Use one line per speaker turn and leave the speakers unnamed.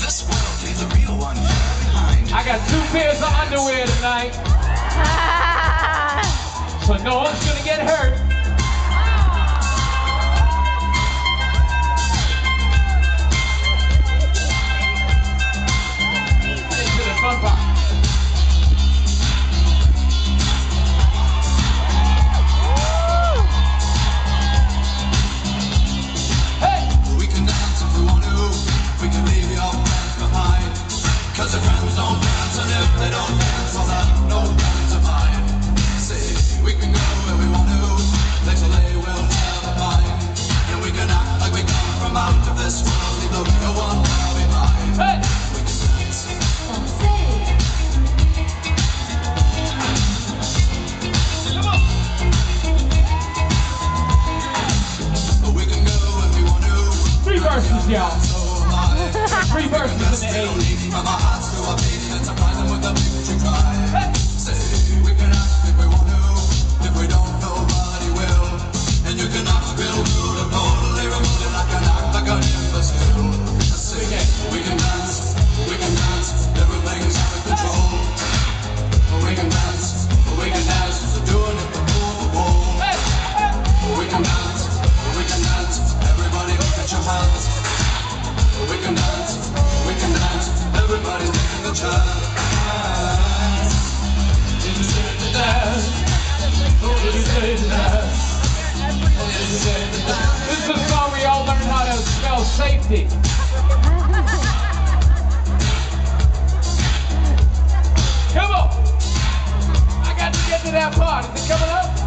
this world, leave the real one behind.
I got 2 pairs of underwear tonight, so no one's gonna get hurt. Into the fun part.
We can dance if we want to, we can leave your friends behind. Cause if friends don't dance, and if they don't dance, well then no friends of mine. See, we can go where we want to, places they will never find. And we can act like we come from out of this world, leave the real one far behind.
Hey!
We can dance.
Come on!
We can go if we want to.
3 verses, y'all. 3 verses in the 80s.
From our hearts to our feet, and surprise them with the victory cry.
Hey!
Say, we can act if we want to, if we don't, nobody will. And you cannot feel good or totally remove it like an act, like an imbecile. Say, we can dance, everything's out of control. We can dance, doing it before the wall.
Hey! Hey!
We can dance, everybody look at your hands. We can dance, everybody's taking the chance. Did you say to dance? Did you say to dance? Did you say to dance?
This is a song we all learn how to spell safety. Come on! I got to get to that part. Is it coming up?